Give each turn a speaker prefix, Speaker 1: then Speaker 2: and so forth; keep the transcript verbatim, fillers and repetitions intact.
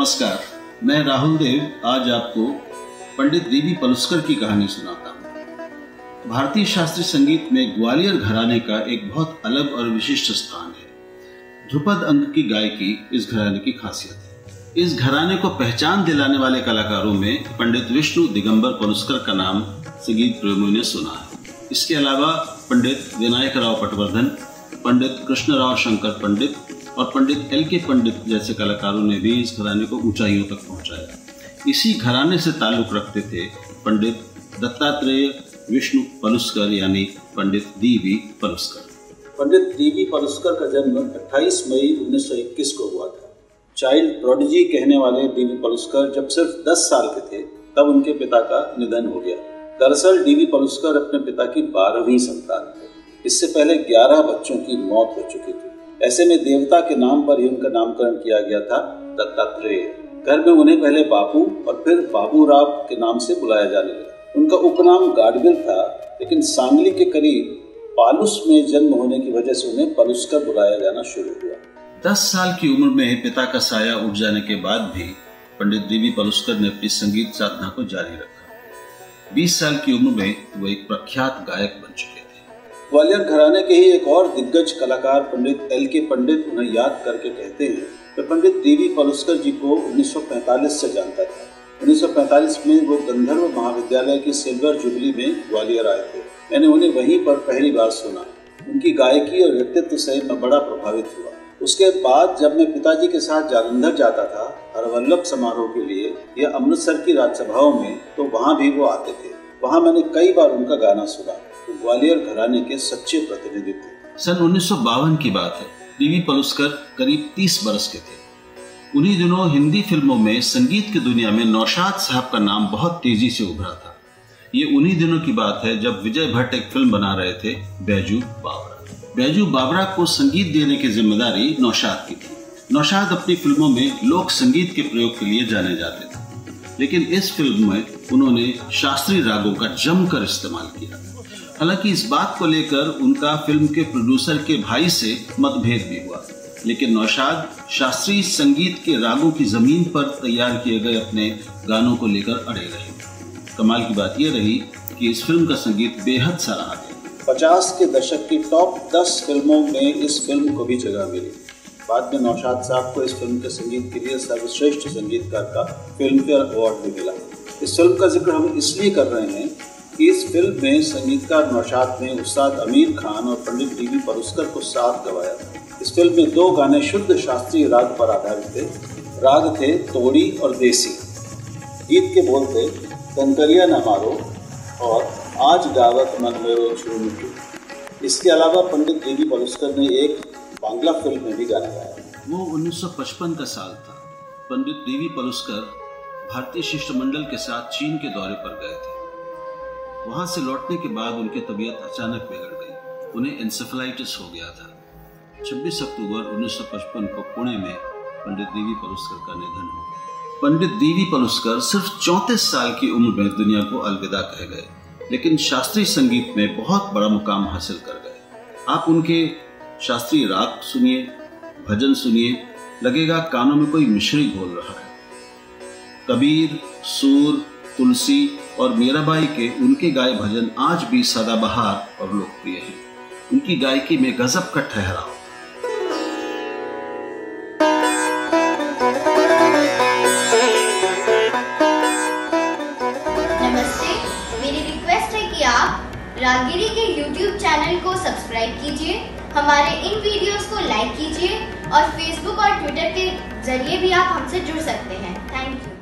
Speaker 1: नमस्कार, मैं राहुल देव आज आपको पंडित डीवी पलुस्कर की कहानी सुनाता हूँ। भारतीय शास्त्रीय संगीत में ग्वालियर घराने का एक बहुत अलग और विशिष्ट स्थान है। ध्रुपद अंक की गायकी इस घराने की खासियत है। इस घराने को पहचान दिलाने वाले कलाकारों में पंडित विष्णु दिगंबर पलुस्कर का नाम संगीत प्रेमियों ने सुना है। इसके अलावा पंडित विनायक राव पटवर्धन, पंडित कृष्णराव शंकर पंडित और पंडित एल के पंडित जैसे कलाकारों ने भी इस घराने को ऊंचाइयों तक पहुंचाया। इसी घराने से ताल्लुक रखते थे पंडित दत्तात्रेय विष्णु पलुस्कर यानी पंडित डीवी पलुस्कर।
Speaker 2: पंडित डीवी पलुस्कर का जन्म अट्ठाईस मई उन्नीस सौ इक्कीस को हुआ था। चाइल्ड प्रोडिजी कहने वाले डीवी पलुस्कर जब सिर्फ दस साल के थे तब उनके पिता का निधन हो गया। दरअसल डीवी पलुस्कर अपने पिता की बारहवीं संतान थे। इससे पहले ग्यारह बच्चों की मौत हो चुकी थी। ऐसे में देवता के नाम पर ही उनका नामकरण किया गया था, दत्तात्रेय। घर में उन्हें पहले बापू और फिर बाबूराव के नाम से बुलाया जाने लगा। उनका उपनाम गाडगिल था, लेकिन सांगली के करीब पालुस में जन्म होने की वजह से उन्हें पलुस्कर बुलाया जाना शुरू हुआ।
Speaker 1: दस साल की उम्र में पिता का साया उठ जाने के बाद भी पंडित डीवी पलुस्कर ने अपनी संगीत साधना को जारी रखा। बीस साल की उम्र में वो एक प्रख्यात गायक बन चुके थे।
Speaker 2: ग्वालियर घराने के ही एक और दिग्गज कलाकार पंडित एल के पंडित उन्हें याद करके कहते हैं कि पंडित डीवी पलुस्कर जी को उन्नीस सौ पैंतालीस से जानता था। उन्नीस सौ पैंतालीस में वो गंधर्व महाविद्यालय की सिल्वर जुबली में ग्वालियर आए थे। मैंने उन्हें वहीं पर पहली बार सुना। उनकी गायकी और व्यक्तित्व से मैं बड़ा प्रभावित हुआ। उसके बाद जब मैं पिताजी के साथ जालंधर जाता था हरवल्लभ समारोह के लिए या अमृतसर की राजसभाओं में, तो वहाँ भी वो आते थे। वहाँ मैंने कई बार उनका गाना सुना। तो ग्वालियर घराने के सच्चे प्रतिनिधि थे।
Speaker 1: सन उन्नीस सौ बावन की बात है। डीवी पलुस्कर करीब तीस बरस के थे। उन्हीं दिनों हिंदी फिल्मों में संगीत की दुनिया में नौशाद साहब का नाम बहुत तेजी से उभरा था। ये उन्हीं दिनों की बात है जब विजय भट्ट एक फिल्म बना रहे थे, बैजू बावरा। बैजू बावरा को संगीत देने की जिम्मेदारी नौशाद की थी। नौशाद अपनी फिल्मों में लोक संगीत के प्रयोग के लिए जाने जाते थे, लेकिन इस फिल्म में उन्होंने शास्त्रीय रागों का जमकर इस्तेमाल किया। हालांकि इस बात को लेकर उनका फिल्म के प्रोड्यूसर के भाई से मतभेद भी हुआ, लेकिन नौशाद शास्त्रीय संगीत के रागों की जमीन पर तैयार किए गए अपने गानों को लेकर अड़े रहे। कमाल की बात यह रही कि इस फिल्म का संगीत बेहद सराहा गया।
Speaker 2: पचास के दशक की टॉप दस फिल्मों में इस फिल्म को भी जगह मिली। बाद में नौशाद साहब को इस फिल्म के संगीत के लिए सर्वश्रेष्ठ संगीतकार का फिल्म फेयर अवार्ड भी मिला। इस फिल्म का जिक्र हम इसलिए कर रहे हैं कि इस फिल्म में संगीतकार नौशाद ने उस्ताद अमीर खान और पंडित डीवी पलुस्कर को साथ गवाया था। इस फिल्म में दो गाने शुद्ध शास्त्रीय राग पर आधारित थे। राग थे तोड़ी और देसी। गीत के बोल थे कंकरिया न मारो और आज गावत मन मेरो छूमू। इसके अलावा पंडित डीवी पलुस्कर ने एक बांग्ला फिल्म में भी गाना गाया।
Speaker 1: वो उन्नीस सौ पचपन का साल था। पंडित डीवी पलुस्कर भारतीय शिष्टमंडल के साथ चीन के दौरे पर गए थे। वहां से लौटने के बाद उनकी तबीयत अचानक बिगड़ गई। उन्हें एंसेफेलाइटिस हो गया था। छब्बीस अक्टूबर उन्नीस सौ पचपन को पुणे में पंडित डीवी पलुस्कर का निधन हो गया। पंडित डीवी पलुस्कर सिर्फ चौंतीस साल की उम्र में दुनिया को अलविदा कह गए, लेकिन शास्त्रीय संगीत में बहुत बड़ा मुकाम हासिल कर गए। आप उनके शास्त्रीय राग सुनिए, भजन सुनिए, लगेगा कानों में कोई मिश्री घोल रहा है। कबीर, सूर, तुलसी और मीराबाई के उनके गाए भजन आज भी सदाबहार और लोकप्रिय हैं। उनकी गायकी में गजब का ठहराव।
Speaker 3: नमस्ते, मेरी रिक्वेस्ट है कि आप रागगिरी के यूट्यूब चैनल को सब्सक्राइब कीजिए, हमारे इन वीडियोस को लाइक कीजिए और फेसबुक और ट्विटर के जरिए भी आप हमसे जुड़ सकते हैं। Thank you.